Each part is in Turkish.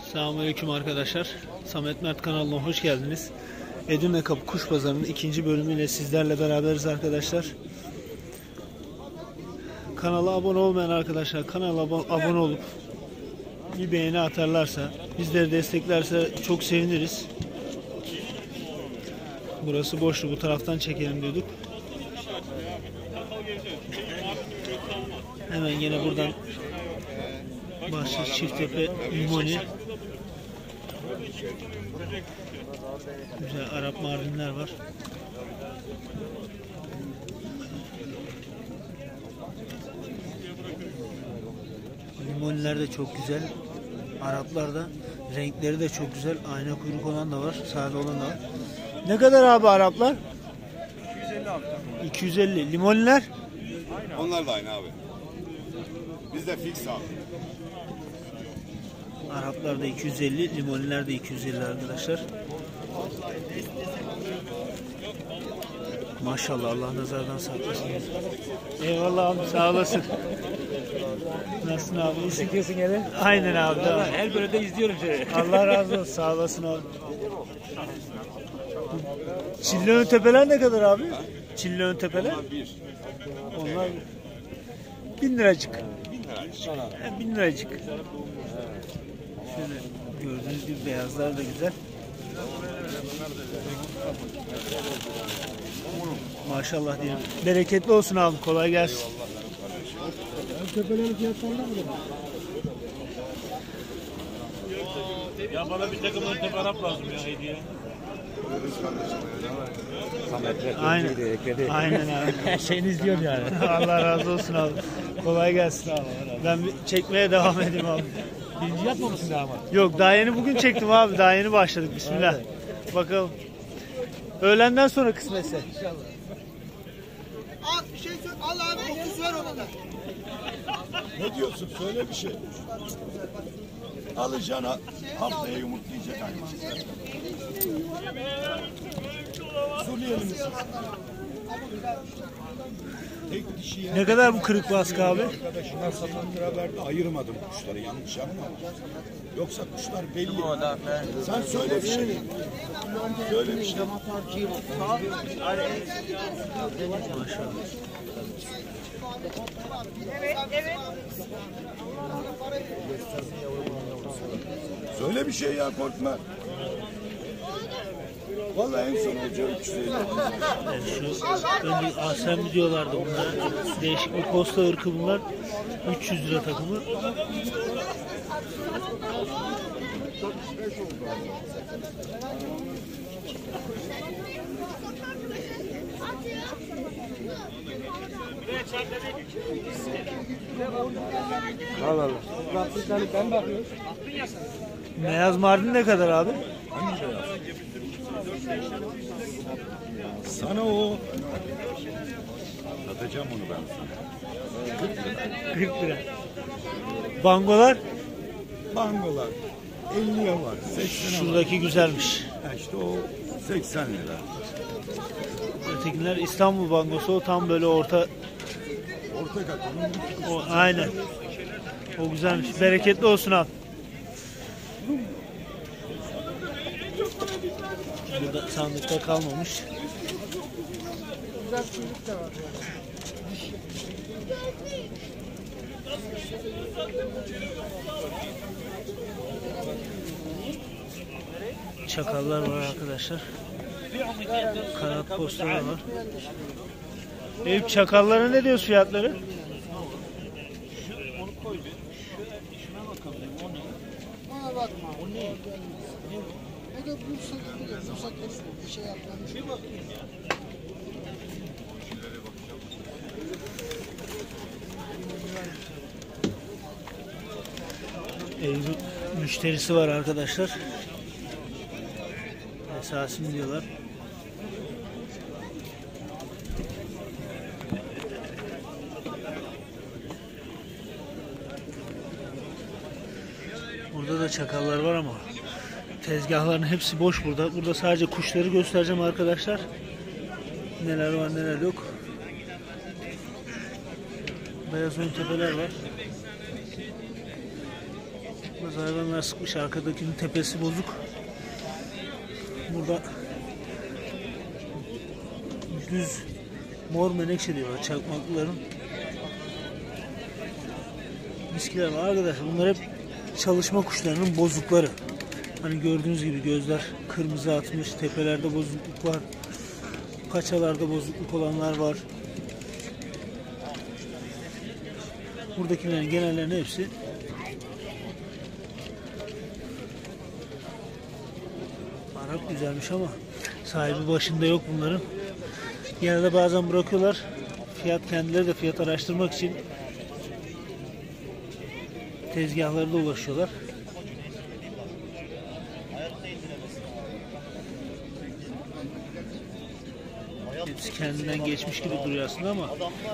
Selamünaleyküm arkadaşlar. Samet Mert kanalına hoş geldiniz. Edirne Kapı Kuş Pazarı'nın ikinci bölümüyle sizlerle beraberiz arkadaşlar. Kanala abone olmayan arkadaşlar kanala abone olup bir beğeni atarlarsa, bizleri desteklerse çok seviniriz. Burası boştu, bu taraftan çekelim diyorduk. Hemen yine buradan Bahçe Çifttepe Limoni. Güzel Arap mardinler var. Limoniler de çok güzel. Araplar da renkleri de çok güzel. Ayna kuyruk olan da var, sade olan da var. Ne kadar abi Araplar? 250 abi. 250. Limoniler? Onlar da aynı abi. Bizde fix abi. Araplar da 250, limoniler de 250 arkadaşlar. Maşallah, Allah nazardan saklasın. Eyvallah abi, sağ olasın. Nasılsın abi? İyisin kesin hele. Aynen abi. Her bölümde izliyorum seni. Allah razı olsun, sağ olasın abi. Çilli ön tepeler ne kadar abi? Çilli ön tepeler? Onlar 1000 liracık. 1000 liracık. Şöyle gördüğünüz gibi beyazlar da güzel. Maşallah diyelim. Bereketli olsun abi. Kolay gelsin. Ya bana bir takım ön tepe Arap lazım ya hediye. Aynen. Aynen abi. Her şeyini izliyorum yani. Allah razı olsun abi. Kolay gelsin abi. Ben çekmeye devam edeyim abi. Birinci yapmamışsın daha ama. Yok, daha yeni bugün çektim abi. Daha yeni başladık. Bismillah. Bakalım. Öğlenden sonra kısmetse. Al bir şey söyle. Al abi 30 ver ona da. Ne diyorsun? Söyle bir şey. Alacağına haftaya yumurtlayacak hayvan. Suriyeli misin? Tek dişiye. Ne kadar bu kırık baskı abi? Arkadaşına satan lira verdi. Ayırmadım kuşları, yanlış yapma. Yoksa kuşlar belli. Sen söyle bir şey. Söyle bir şey. Söyle bir şey ya, korkma. Vallahi en son olacağı 350. Yani şu önce Asem diyorlardı bunlar. Değişik bir posta ırkı bunlar. 300 lira takımı. Allah. Ben bakıyorum. Beyaz mardin ne kadar abi? Sana o satacağım onu ben sana. 40 lira. Bangolar? Bangolar 50'ye var, 80'e var. Şuradaki güzelmiş. Ha işte o 80 lira. Ötekiler İstanbul bangosu, o tam böyle orta. Orta kat onun O, aynen. O güzelmiş. Bereketli olsun abi. Burada sandıkta kalmamış. Çakallar var arkadaşlar. Kanat postları var. Eyüp, çakallara ne diyorsun fiyatları? Ona bakma. O ne? O da Bursa bir şey yapmamış. Bir bakayım ya. Eyüp'ün müşterisi var arkadaşlar. Esasim diyorlar. Burada da çakallar var ama tezgahların hepsi boş burada. Burada sadece kuşları göstereceğim arkadaşlar. Neler var neler yok. Beyaz ön tepeler var. Burada Bazı hayvanlar sıkmış. Arkadakinin tepesi bozuk. Burada düz mor menekşe diyorlar çakmakların. Miskiler var arkadaşlar. Bunlar hep çalışma kuşlarının bozukları. Hani gördüğünüz gibi gözler kırmızı atmış. Tepelerde bozukluk var. Paçalarda bozukluk olanlar var. Buradakilerin genellerinin hepsi Arap güzelmiş ama sahibi başında yok bunların. Yine de bazen bırakıyorlar. Kendileri de fiyat araştırmak için tezgahlarda ulaşıyorlar. Hepsi kendinden geçmiş gibi duruyor aslında ama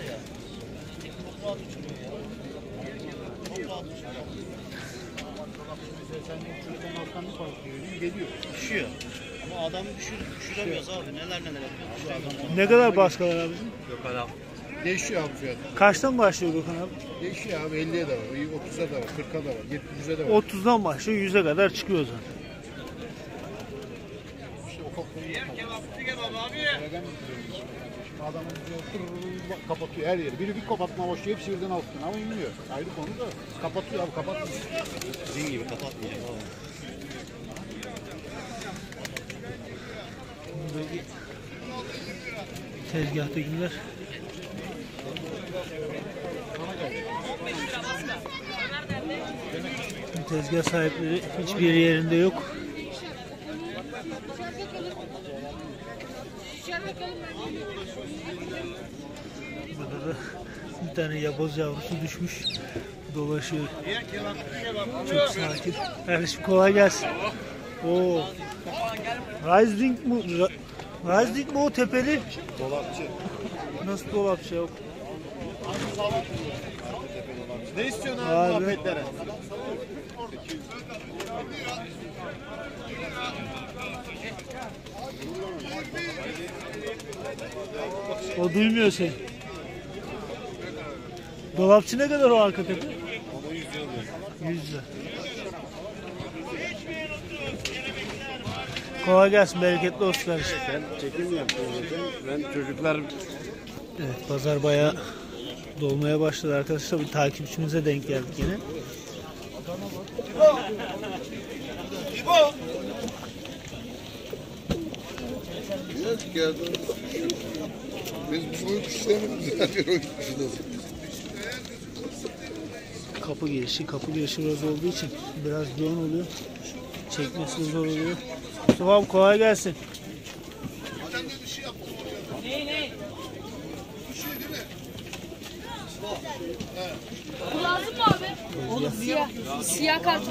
Düşüyor. Ama adam düşüremiyoruz abi. Neler yapıyor. ne kadar baskılar abicim? Değişiyor abi fiyat. Kaçtan başlıyor Gökhan abi? Değişiyor abi 50'ye de var, 30'a da var, 40'a da var, 70'e de var. 30'dan başlıyor 100'e kadar çıkıyor zaten. İşte o adamın kapatıyor her yeri. Biri bir kapatma başlıyor, hepsi birden altına ama inmiyor. Ayrı konu da kapatıyor abi, kapatmıyor. Sizin gibi kapatmayacak abi. Buradaki tezgahtakiler tezgah sahipleri hiçbir yerinde yok. Burada da bir tane yaboz yavrusu düşmüş. Dolaşıyor. Çok sakin. Kardeşim kolay gelsin. Oo. Rising mu? Rising mu o tepeli? Dolapçı. Nasıl dolapçı yok? Ne istiyorsun Abi. muhabbetlere? O duymuyor seni. Dolapçı ne kadar o arka tepe? 100 lira. Kolay gelsin, bereketli olsun kardeşim. Ben çekilmiyorum. Ben çocuklar... Evet, pazar bayağı dolmaya başladı arkadaşlar. Bir takipçimize denk geldik yine. Biz bu oyun kuşu sevmedik zaten oyun kuşu Kapı girişi biraz olduğu için biraz yoğun oluyor. Çekmesi zor oluyor. Mustafa abi kolay gelsin. Bu lazım mı abi? Oğlum siyah. Siyah karton.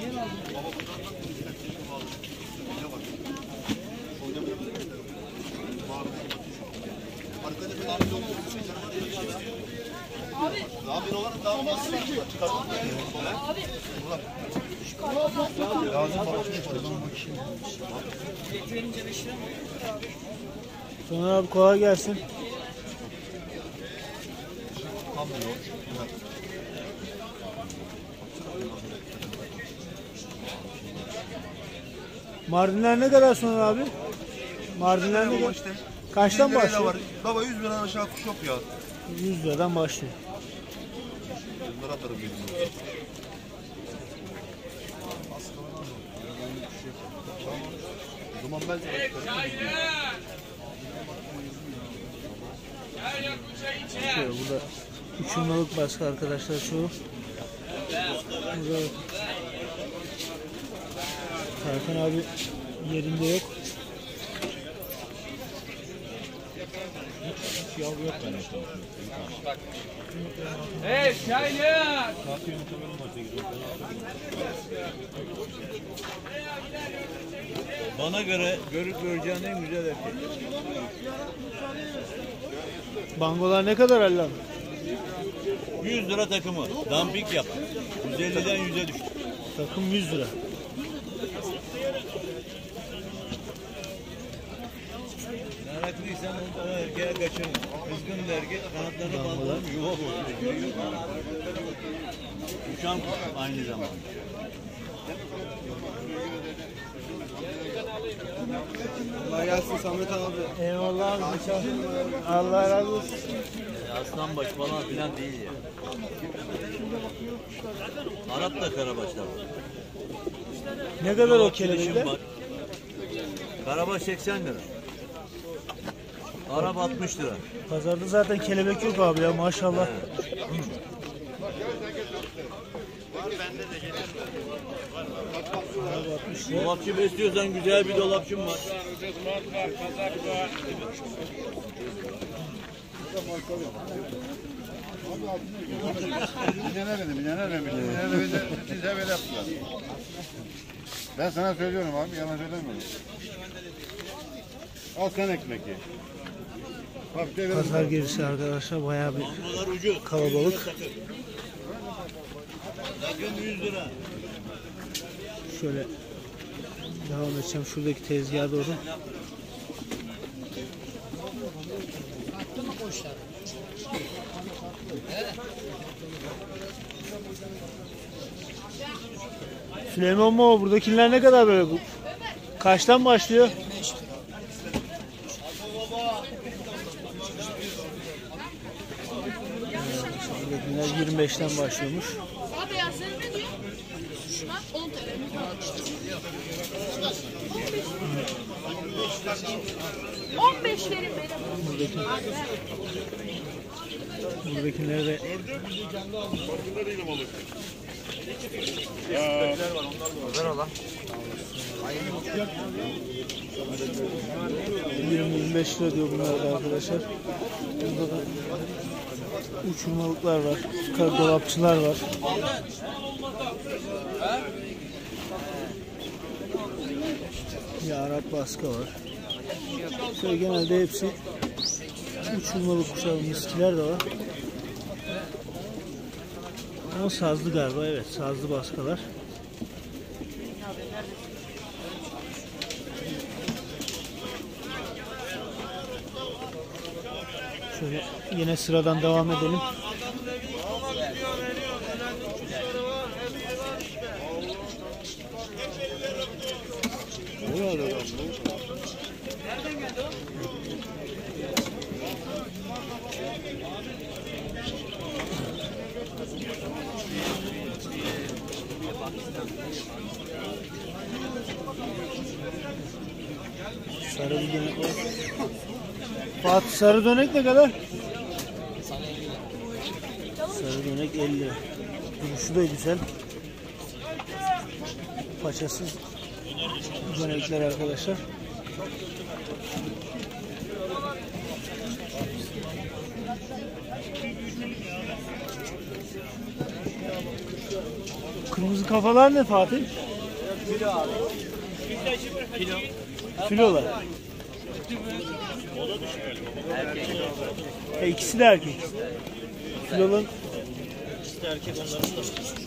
Soner abi kolay gelsin. Mardinler ne kadar Soner abi? Mardinler ne kadar? Kaçtan başlıyor? Baba 100 liradan aşağı kuş yok ya. 100 liradan başlıyor. Bunları atarım bilmiyorum. O zaman ben Şöyle burada uçurmalık baskı arkadaşlar çoğu. Burada Serkan abi yerinde yok. Hey Şahin! Bana göre görüp göreceğin en güzel erkek. Bangolar ne kadar Allah'ım? 100 lira takımı. Dumping yap. 150'den 100'e düştü. Takım 100 lira. Meraklıysan o erkeğe kaçırın. Kızgın erkek kanatlarını bandırıp yuva bozuyor. Uçan kuş aynı zamanda. Allah gelsin Samet abi. Eyvallah abi. Allah razı olsun. Aslanbaş falan filan değil ya. Arap da karabaşlar var. Ne kadar o Dolapçı kelebekler? dişim var. Karabaş 80 lira. Arap 60 lira. Pazarda zaten kelebek yok abi ya maşallah. Dolapçı besliyorsan güzel bir dolapçım var. Milyonere size böyle yaptılar. Ben sana söylüyorum abi, yalan söylemiyorum. Al sen ekmek ye. Pazar gerisi arkadaşlar bayağı bir Bunlar ucuz. kalabalık. Takım 100 lira. Şöyle devam edeceğim şuradaki tezgaha doğru. Süleyman Baba buradakiler ne kadar böyle bu? Kaçtan başlıyor? Buradakiler 25'ten başlıyormuş. Abi ya sen ne diyor? Şuna 10 TL. 15 verin benim. Buradakiler de 20-25 lira diyor bunlar da arkadaşlar. Burada da uçurmalıklar var, dolapçılar var. Bir Arap baskı var. Şöyle genelde hepsi uçurmalık kuşağı, miskiler de var. Ama sazlı galiba, evet sazlı baskalar. Şöyle yine sıradan devam edelim. Sarı bir dönek var. Fatih sarı dönek ne kadar? Sarı dönek 50 lira. Duruşu da güzel. Paçasız dönekler arkadaşlar. Kırmızı kafalar ne Fatih? Kilo abi. Kilo. Filolar. O da düşük galiba. İkisi de erkek. Filoların İkisi de erkek, onların da.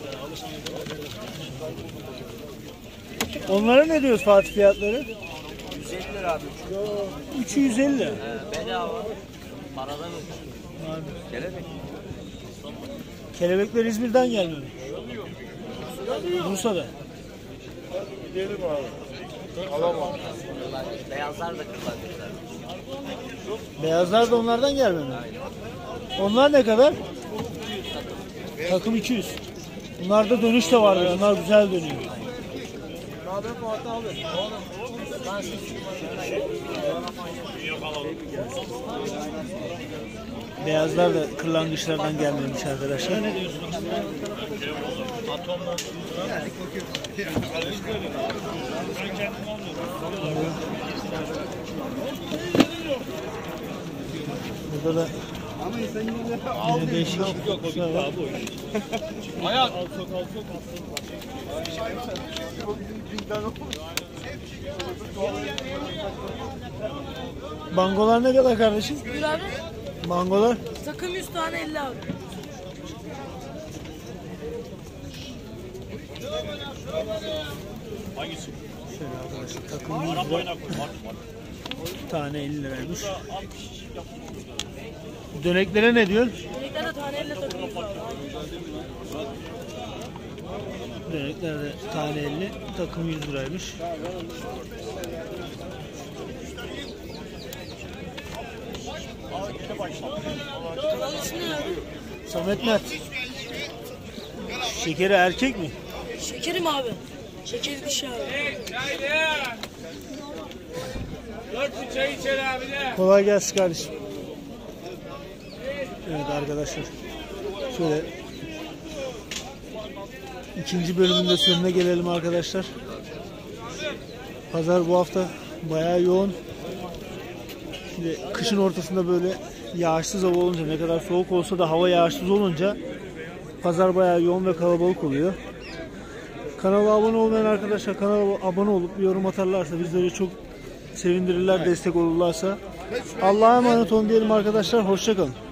onlara ne diyoruz Fatih fiyatları? 150 lira abi. 3'ü 150 lira. Bedava. Paradan kelebek. Kelebekler İzmir'den gelmiyor. Bursa'da. Gidelim abi. Alamam. Beyazlar da kırlangıçlar. Beyazlar da onlardan gelmiyor. Onlar ne kadar? Takım 200. Bunlarda dönüş de vardı. Onlar güzel dönüyor. Beyazlar da kırlangıçlardan gelmemiş arkadaşlar. Ne diyorsun? Burada da yine değişik kuşlar var. Hayat. Bangolar ne kadar kardeşim? Buyur abi. Bangolar Takım 100 tane 50 abi. Hangisi? şöyle arkadaşlar takım 100 lira. Tane 50 liraymış. Döneklere ne diyorsun? Dönekler de tane 50 takım 100 abi. Dönekler de tane 50, takım 100 liraymış. Kanal ismi ne abi? Samet Mert. Şekeri erkek mi? Şekerim abi. Şekeri dişi abi. Dört bir çay içer abi de. Kolay gelsin kardeşim. Evet arkadaşlar. Şöyle ikinci bölümünde sonuna gelelim arkadaşlar. Pazar bu hafta bayağı yoğun. Şimdi kışın ortasında böyle yağışsız hava olunca, ne kadar soğuk olsa da hava yağışsız olunca pazar bayağı yoğun ve kalabalık oluyor. Kanala abone olmayan arkadaşlar kanala abone olup bir yorum atarlarsa bizleri çok sevindirirler, destek olurlarsa. Allah'a emanet olun diyelim arkadaşlar. Hoşça kalın.